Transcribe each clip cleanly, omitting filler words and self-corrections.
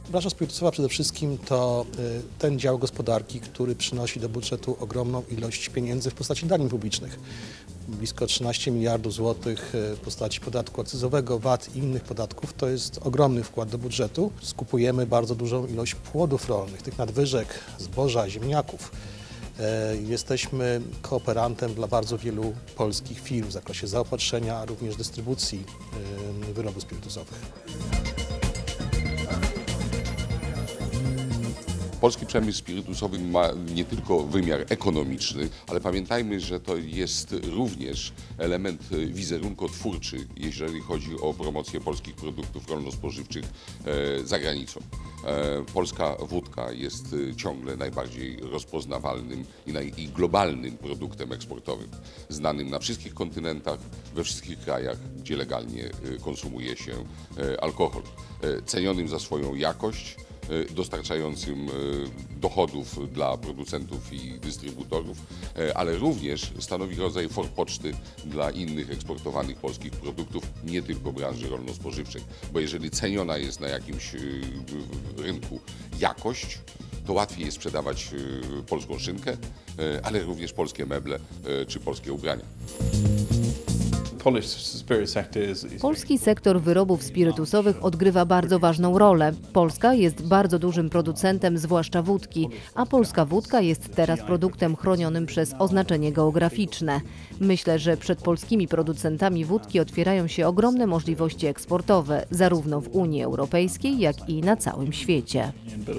Branża spirytusowa przede wszystkim to ten dział gospodarki, który przynosi do budżetu ogromną ilość pieniędzy w postaci danin publicznych. Blisko 13 miliardów złotych w postaci podatku akcyzowego, VAT i innych podatków. To jest ogromny wkład do budżetu. Skupujemy bardzo dużą ilość płodów rolnych, tych nadwyżek, zboża, ziemniaków. Jesteśmy kooperantem dla bardzo wielu polskich firm w zakresie zaopatrzenia, a również dystrybucji wyrobów spirytusowych. Polski przemysł spirytusowy ma nie tylko wymiar ekonomiczny, ale pamiętajmy, że to jest również element wizerunkotwórczy, jeżeli chodzi o promocję polskich produktów rolno-spożywczych za granicą. Polska wódka jest ciągle najbardziej rozpoznawalnym i globalnym produktem eksportowym, znanym na wszystkich kontynentach, we wszystkich krajach, gdzie legalnie konsumuje się alkohol, cenionym za swoją jakość, dostarczającym dochodów dla producentów i dystrybutorów, ale również stanowi rodzaj forpoczty dla innych eksportowanych polskich produktów, nie tylko branży rolno-spożywczej. Bo jeżeli ceniona jest na jakimś rynku jakość, to łatwiej jest sprzedawać polską szynkę, ale również polskie meble czy polskie ubrania. Polski sektor wyrobów spirytusowych odgrywa bardzo ważną rolę. Polska jest bardzo dużym producentem, zwłaszcza wódki, a polska wódka jest teraz produktem chronionym przez oznaczenie geograficzne. Myślę, że przed polskimi producentami wódki otwierają się ogromne możliwości eksportowe, zarówno w Unii Europejskiej, jak i na całym świecie.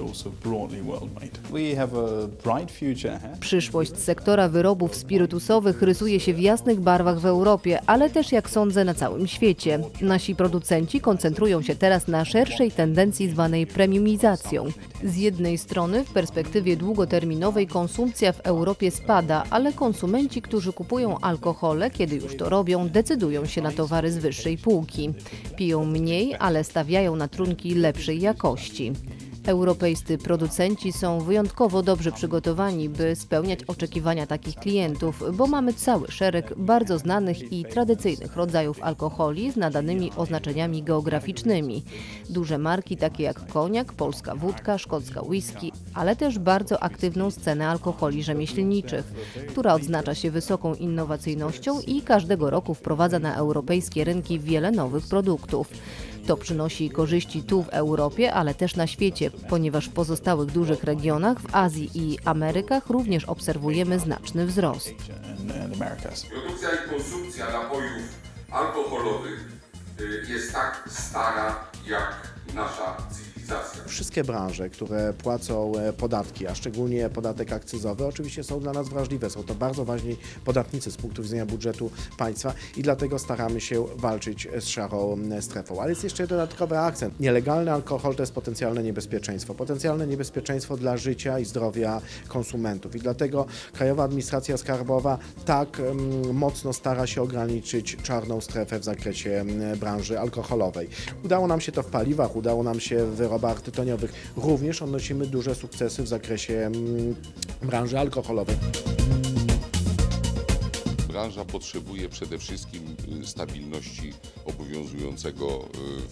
Przyszłość sektora wyrobów spirytusowych rysuje się w jasnych barwach w Europie, ale też, jak sądzę, na całym świecie. Nasi producenci koncentrują się teraz na szerszej tendencji zwanej premiumizacją. Z jednej strony w perspektywie długoterminowej konsumpcja w Europie spada, ale konsumenci, którzy kupują alkohole, kiedy już to robią, decydują się na towary z wyższej półki. Piją mniej, ale stawiają na trunki lepszej jakości. Europejscy producenci są wyjątkowo dobrze przygotowani, by spełniać oczekiwania takich klientów, bo mamy cały szereg bardzo znanych i tradycyjnych rodzajów alkoholi z nadanymi oznaczeniami geograficznymi. Duże marki takie jak koniak, polska wódka, szkocka whisky, ale też bardzo aktywną scenę alkoholi rzemieślniczych, która odznacza się wysoką innowacyjnością i każdego roku wprowadza na europejskie rynki wiele nowych produktów. To przynosi korzyści tu w Europie, ale też na świecie, ponieważ w pozostałych dużych regionach, w Azji i Amerykach również obserwujemy znaczny wzrost. Produkcja i konsumpcja napojów alkoholowych jest tak stara jak nasza cywilizacja. Wszystkie branże, które płacą podatki, a szczególnie podatek akcyzowy, oczywiście są dla nas wrażliwe. Są to bardzo ważni podatnicy z punktu widzenia budżetu państwa i dlatego staramy się walczyć z szarą strefą. Ale jest jeszcze dodatkowy akcent. Nielegalny alkohol to jest potencjalne niebezpieczeństwo. Potencjalne niebezpieczeństwo dla życia i zdrowia konsumentów. I dlatego Krajowa Administracja Skarbowa tak mocno stara się ograniczyć czarną strefę w zakresie branży alkoholowej. Udało nam się to w paliwach, udało nam się w wyrobach tytoniowych. Również odnosimy duże sukcesy w zakresie branży alkoholowej. Branża potrzebuje przede wszystkim stabilności obowiązującego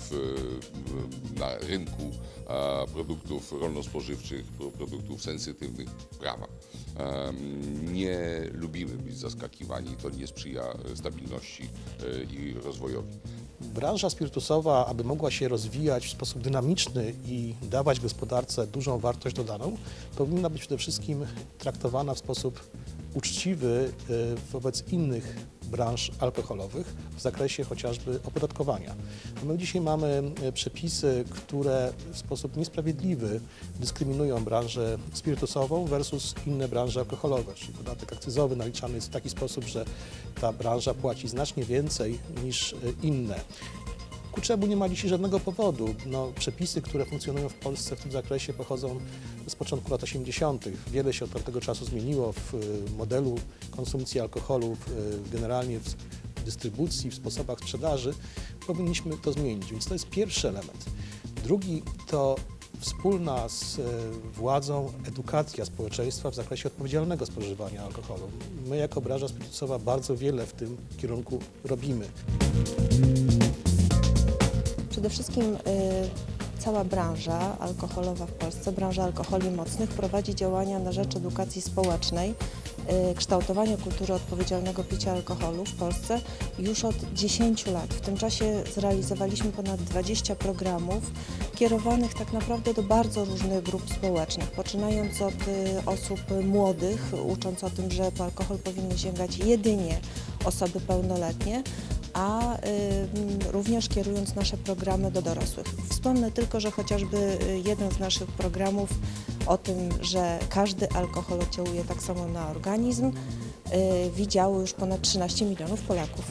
na rynku produktów rolno-spożywczych, produktów sensytywnych prawa. Nie lubimy być zaskakiwani, to nie sprzyja stabilności i rozwojowi. Branża spirytusowa, aby mogła się rozwijać w sposób dynamiczny i dawać gospodarce dużą wartość dodaną, powinna być przede wszystkim traktowana w sposób uczciwy wobec innych branż alkoholowych w zakresie chociażby opodatkowania. My dzisiaj mamy przepisy, które w sposób niesprawiedliwy dyskryminują branżę spirytusową versus inne branże alkoholowe, czyli podatek akcyzowy naliczany jest w taki sposób, że ta branża płaci znacznie więcej niż inne. Ku czemu nie ma dzisiaj żadnego powodu. Przepisy, które funkcjonują w Polsce w tym zakresie pochodzą z początku lat 80. Wiele się od tamtego czasu zmieniło w modelu konsumpcji alkoholu, generalnie w dystrybucji, w sposobach sprzedaży. Powinniśmy to zmienić, więc to jest pierwszy element. Drugi to wspólna z władzą edukacja społeczeństwa w zakresie odpowiedzialnego spożywania alkoholu. My jako branża spirytusowa bardzo wiele w tym kierunku robimy. Przede wszystkim cała branża alkoholowa w Polsce, branża alkoholi mocnych prowadzi działania na rzecz edukacji społecznej, kształtowania kultury odpowiedzialnego picia alkoholu w Polsce już od 10 lat. W tym czasie zrealizowaliśmy ponad 20 programów kierowanych tak naprawdę do bardzo różnych grup społecznych, poczynając od osób młodych, ucząc o tym, że po alkohol powinny sięgać jedynie osoby pełnoletnie, a również kierując nasze programy do dorosłych. Wspomnę tylko, że chociażby jeden z naszych programów o tym, że każdy alkohol oddziałuje tak samo na organizm, widziało już ponad 13 milionów Polaków.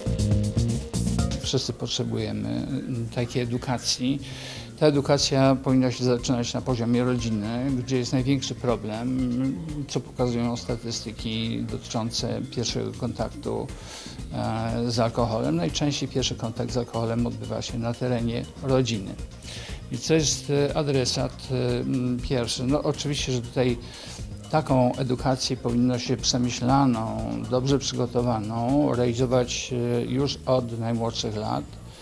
Wszyscy potrzebujemy takiej edukacji. Ta edukacja powinna się zaczynać na poziomie rodziny, gdzie jest największy problem, co pokazują statystyki dotyczące pierwszego kontaktu z alkoholem. Najczęściej pierwszy kontakt z alkoholem odbywa się na terenie rodziny. I co jest adresat pierwszy? No oczywiście, że tutaj taką edukację powinno się przemyślaną, dobrze przygotowaną realizować już od najmłodszych lat.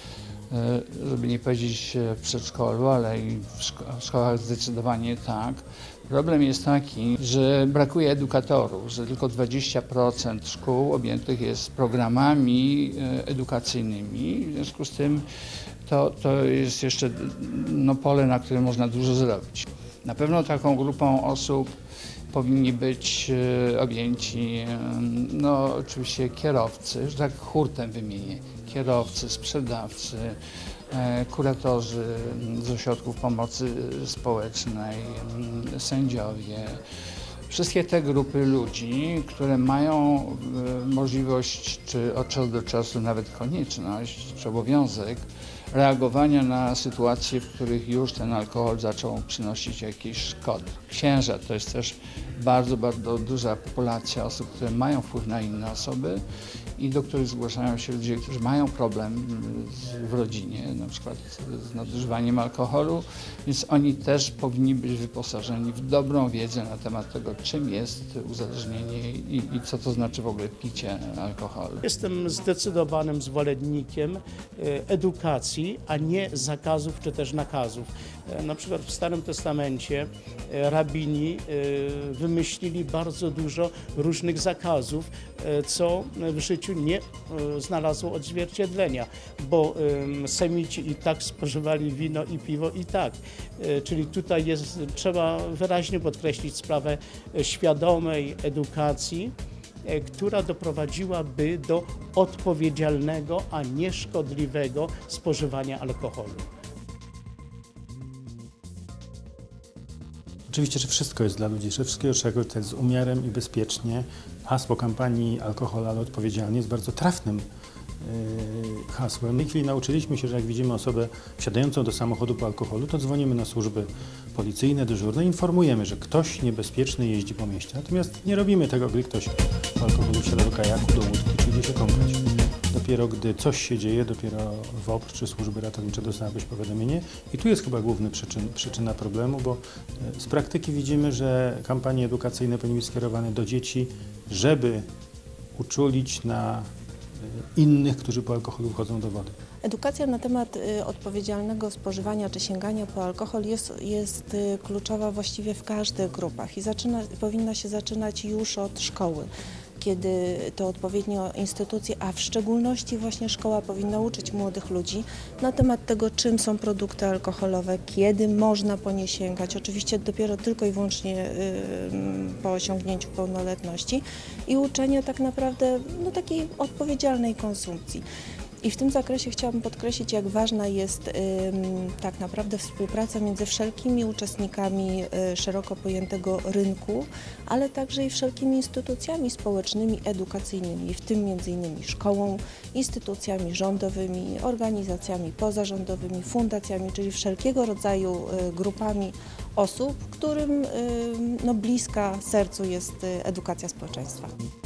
Żeby nie powiedzieć w przedszkolu, ale i w szkołach zdecydowanie tak. Problem jest taki, że brakuje edukatorów, że tylko 20% szkół objętych jest programami edukacyjnymi. W związku z tym to jest jeszcze pole, na którym można dużo zrobić. Na pewno taką grupą osób powinni być objęci oczywiście kierowcy, że tak hurtem wymienię, kierowcy, sprzedawcy, kuratorzy z ośrodków pomocy społecznej, sędziowie. Wszystkie te grupy ludzi, które mają możliwość, czy od czasu do czasu nawet konieczność, czy obowiązek reagowania na sytuacje, w których już ten alkohol zaczął przynosić jakieś szkody. Księża to jest też bardzo, bardzo duża populacja osób, które mają wpływ na inne osoby i do których zgłaszają się ludzie, którzy mają problem w rodzinie, na przykład z nadużywaniem alkoholu, więc oni też powinni być wyposażeni w dobrą wiedzę na temat tego, czym jest uzależnienie i co to znaczy w ogóle picie alkoholu. Jestem zdecydowanym zwolennikiem edukacji, a nie zakazów czy też nakazów. Na przykład w Starym Testamencie rabini wymyślili bardzo dużo różnych zakazów, co w życiu nie znalazło odzwierciedlenia, bo semici i tak spożywali wino i piwo i tak. Czyli tutaj trzeba wyraźnie podkreślić sprawę świadomej edukacji, która doprowadziłaby do odpowiedzialnego, a nie szkodliwego spożywania alkoholu. Oczywiście, że wszystko jest dla ludzi, że wszystkiego trzeba korzystać z umiarem i bezpiecznie. Hasło kampanii Alkohol, ale odpowiedzialnie jest bardzo trafnym hasłem. W tej chwili nauczyliśmy się, że jak widzimy osobę wsiadającą do samochodu po alkoholu, to dzwonimy na służby policyjne, dyżurne i informujemy, że ktoś niebezpieczny jeździ po mieście. Natomiast nie robimy tego, gdy ktoś po alkoholu wsiada do kajaku, do łódki, czy idzie się kąpać. Dopiero gdy coś się dzieje, dopiero WOPR czy służby ratownicze dostałyby powiadomienie. I tu jest chyba główna przyczyna problemu, bo z praktyki widzimy, że kampanie edukacyjne powinny być skierowane do dzieci, żeby uczulić na innych, którzy po alkoholu wchodzą do wody. Edukacja na temat odpowiedzialnego spożywania czy sięgania po alkohol jest kluczowa właściwie w każdych grupach i powinna się zaczynać już od szkoły, kiedy to odpowiednio instytucje, a w szczególności właśnie szkoła powinna uczyć młodych ludzi na temat tego, czym są produkty alkoholowe, kiedy można po nie sięgać, oczywiście dopiero tylko i wyłącznie po osiągnięciu pełnoletności i uczenie tak naprawdę takiej odpowiedzialnej konsumpcji. I w tym zakresie chciałabym podkreślić, jak ważna jest tak naprawdę współpraca między wszelkimi uczestnikami szeroko pojętego rynku, ale także i wszelkimi instytucjami społecznymi, edukacyjnymi, w tym m.in. szkołą, instytucjami rządowymi, organizacjami pozarządowymi, fundacjami, czyli wszelkiego rodzaju grupami osób, którym bliska sercu jest edukacja społeczeństwa.